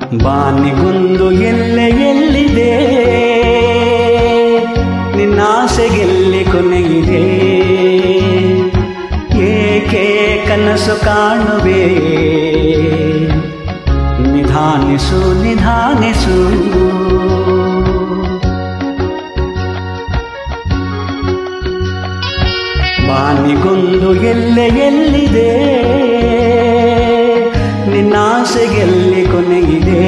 ಬಾನಿಗೊಂದು ಎಲ್ಲೆ ಎಲ್ಲಿದೆ, ನಿನ್ನಾಸೆಗೆಲ್ಲಿ ಕೊನೆಯಿದೆ, ಏಕೆ ಕನಸು ಕಾಣುವೆ, ನಿಧಾನಿಸು ನಿಧಾನಿಸು. ಬಾನಿಗೊಂದು ಎಲ್ಲೆ ಎಲ್ಲಿದೆ, ನಿನ್ನಾಸೆಗೆಲ್ಲಿ ಕೊನೆಯಿದೆ,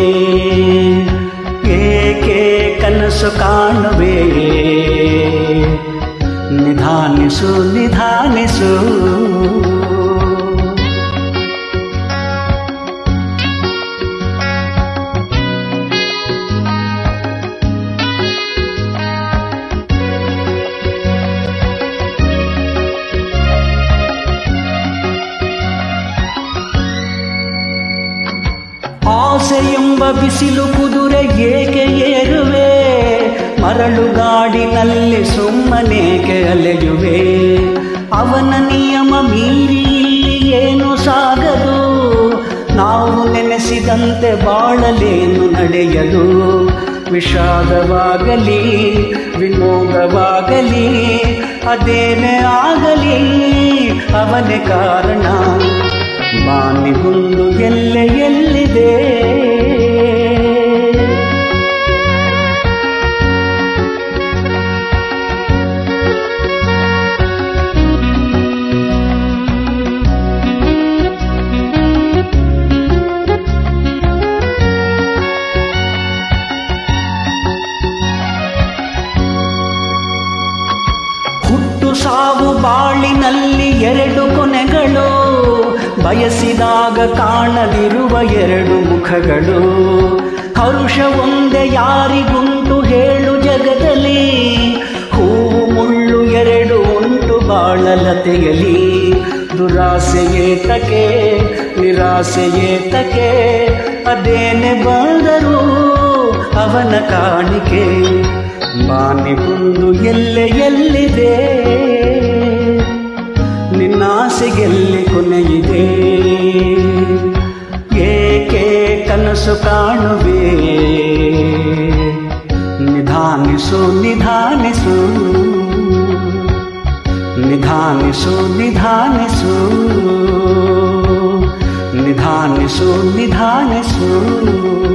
ಏಕೆ ಕನಸು ಕಾಣುವೆ, ನಿಧಾನಿಸು ನಿಧಾನಿಸು. ಆಸೆಯೆಂಬ ಬಿಸಿಲು ಕುದುರೆ ಏಕೆ ಏರುವೆ, ಮರಳು ಗಾಡಿನಲ್ಲಿ ಸುಮ್ಮನೇಕೆ ಅಲೆಯುವೆ, ಅವನ ನಿಯಮ ಮೀರಿ ಇಲ್ಲಿ ಏನು ಸಾಗದು, ನಾವು ನೆನೆಸಿದಂತೆ ಬಾಳಲೇನು ನಡೆಯಲು, ವಿಷಾದವಾಗಲಿ ವಿನೋದವಾಗಲಿ ಅದೇನೇ ಆಗಲಿ ಅವನೇ ಕಾರಣ. ಬಾನಿಗೊಂದು ಎಲ್ಲೆ ಎಲ್ಲಿದೆ, ಹುಟ್ಟು ಸಾವು ಬಾಳಿನಲ್ಲಿ ಎರಡು ಕೊನೆಗಳು, ಬಯಸಿದಾಗ ಕಾಣದಿರುವ ಎರಡು ಮುಖಗಳು, ಹರುಷ ಒಂದೇ ಯಾರಿಗುಂಟು ಹೇಳು ಜಗದಲ್ಲಿ, ಹೂವು ಮುಳ್ಳು ಎರಡು ಉಂಟು ಬಾಳಲತೆಯಲಿ, ದುರಾಸೆಯೇತಕೆ ನಿರಾಸೆಯೇತಕೆ ಅದೇನೆ ಬಂದರೂ ಅವನ ಕಾಣಿಕೆ. ಬಾನಿಗೊಂದು ಎಲ್ಲೆ ಎಲ್ಲಿದೆ, ನಿನ್ನಾಸೆಗೆಲ್ಲಿ ಕೊನೆಯಿದೆ, ಏಕೆ ಕನಸು ಕಾಣುವೆ, ನಿಧಾನಿಸು ನಿಧಾನಿಸು ನಿಧಾನಿಸು ನಿಧಾನಿಸು ನಿಧಾನಿಸು ನಿಧಾನಿಸು.